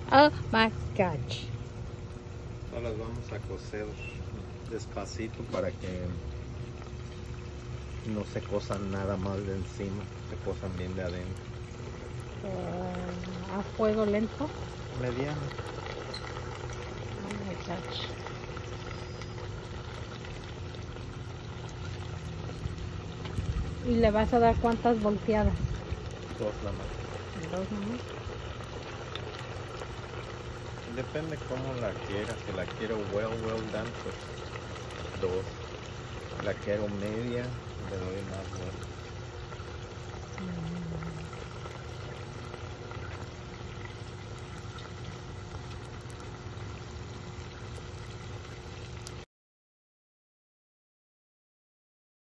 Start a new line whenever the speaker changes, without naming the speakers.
Oh my gosh.
No las vamos a coser despacito para que no se cosan nada más de encima, se cosan bien de adentro.
A fuego lento.
Mediano.
Oh my gosh. ¿Y le vas a dar cuántas volteadas?
Dos nada más.
Dos nomás.
Depende cómo la quiera. Si la quiero well done, pues dos. Si la quiero media, le doy más vueltas.